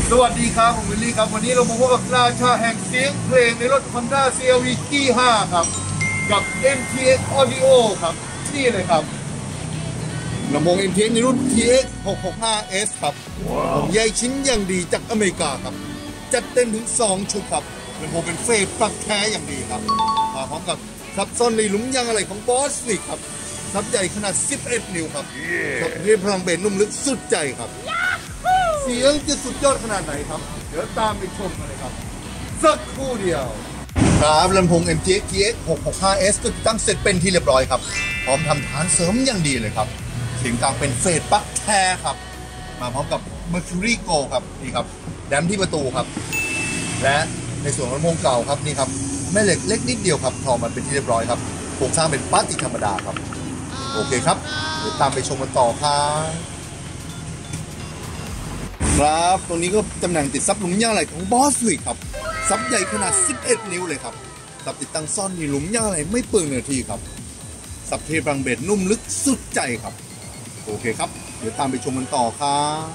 สวัสดีครับผมวิลลี่ครับวันนี้เรามาพบกับราชาแห่งเสียงเพลงในรถ Honda CR-V G5 ครับกับ MTX Audio ครับนี่เลยครับลำโพง MTX ในรุ่น TX 665S ครับผมแยกชิ้นอย่างดีจากอเมริกาครับจัดเต็มถึง2ชุดครับลำโพงเป็นเฟรมปลั๊กแท้อย่างดีครับมาพร้อมกับซับซ้อนในหลุมยางอะไหล่ของบอสลิกครับซับใหญ่ขนาด11นิ้วครับกับเรียบพลังเบสนุ่มลึกสุดใจครับเสียงจะสุดยอดขนาดไหนครับเดี๋ยวตามไปชมกันเลยครับสักครู่เดียวครับลำโพง MTX TX 665S ก็ติดตั้งเสร็จเป็นที่เรียบร้อยครับพร้อมทำฐานเสริมอย่างดีเลยครับเสียงกลางเป็นเฟสปลั๊กแท้ครับมาพร้อมกับ Mercury Go ครับนี่ครับแดมที่ประตูครับและในส่วนของลำโพงเก่าครับนี่ครับแม่เหล็กเล็กนิดเดียวครับทอมันเป็นที่เรียบร้อยครับโครงสร้างเป็นพลาสติกธรรมดาครับโอเคครับเดี๋ยวตามไปชมกันต่อครับครับตรงนี้ก็ตำแหน่งติดซับหลุมยางอะไหล่ของบอสลิกครับซับใหญ่ขนาด11นิ้วเลยครับซับติดตั้งซ่อนในหลุมยางอะไหล่ไม่เปลืองเนื้อที่ครับซับเทพลังเบสนุ่มลึกสุดใจครับโอเคครับเดี๋ยวตามไปชมกันต่อครับ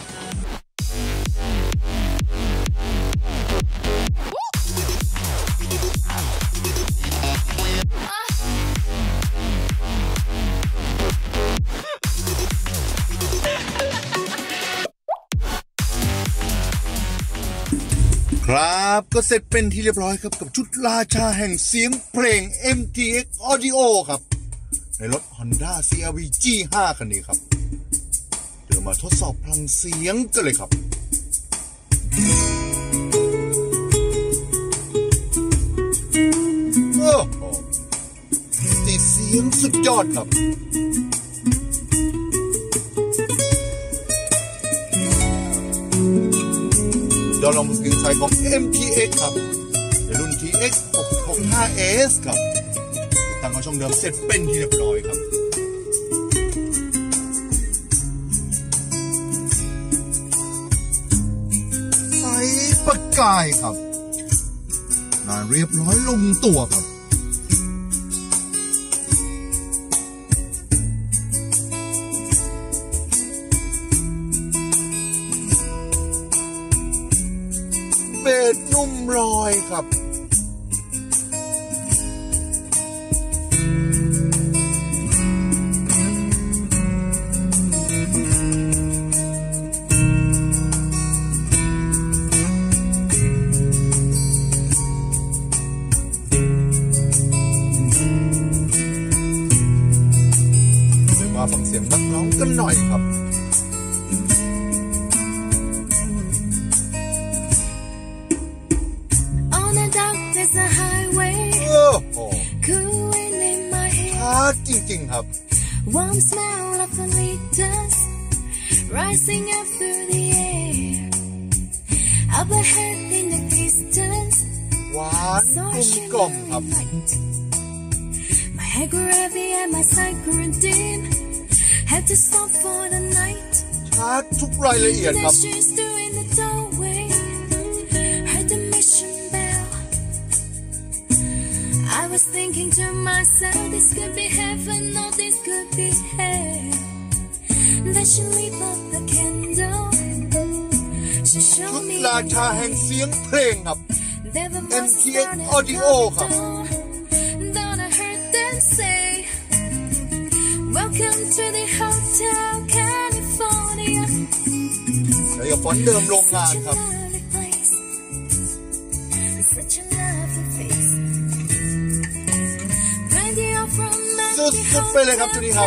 ครับก็เสร็จเป็นที่เรียบร้อยครับกับชุดราชาแห่งเสียงเพลง MTX Audio ครับในรถ Honda CR-V G5 คันนี้ครับเดี๋ยวมาทดสอบพลังเสียงกันเลยครับโอ้โหติดเสียงสุดยอดครับยอดลองมือถือสายของ MTX ครับในรุ่น TX 665S ครับติดตั้งของช่องเดิมเสร็จเป็นที่เรียบร้อยครับใสประกายครับงานเรียบร้อยลงตัวครับเบสนุ่มลอยครับมาฟังเสียงนักร้องกันหน่อยครับจริงๆครับ Warm smell of the liters rising up through the air up ahead in the distance หวานกลมครับ My head grew heavy and my sight grew dim had to stop for the night ชาร์จทุกรายละเอียดครับ I was thinking to myself, this could be heaven or this could be hell. Then she lit up the candle. She showed me ราชาแห่งเสียงเพลงครับ MTX Audio ครับ Then I heard them say, Welcome to the Hotel California. แล้วอย่าฝนเดิมโรงงานครับสุดๆไปเลยครับจุดนี้ครับ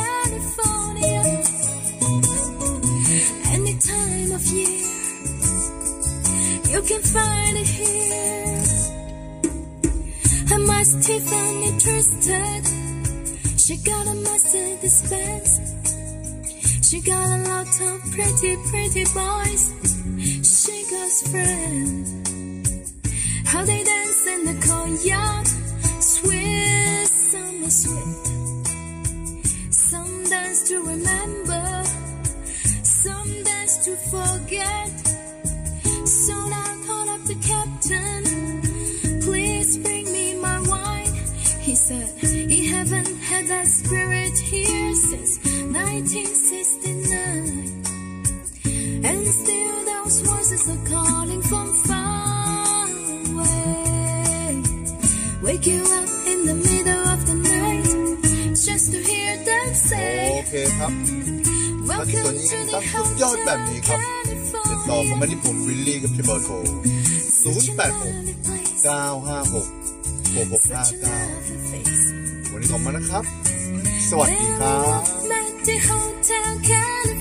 Any time of year you can find it here and my Tiffany twisted she got a Mercedes Benz she got a lot of pretty boys she got friends how they dance in the courtyard sweet summer sweet some dance to remember some dance to forget so I called up the captain please bring me my wine he said he haven't had that spirit here since 1969 and still those voices are calling from far away. Wake you up in the middle of the night just to hear them say โอเคครับถ้าที่ตัวนี้ตั้งสุดยอดแบบนี้ครับติดต่อเข้ามาที่ผมวิลลี่กับที่เบอร์โทร086-956-6659วันนี้ขอบคุณนะครับสวัสดีครับ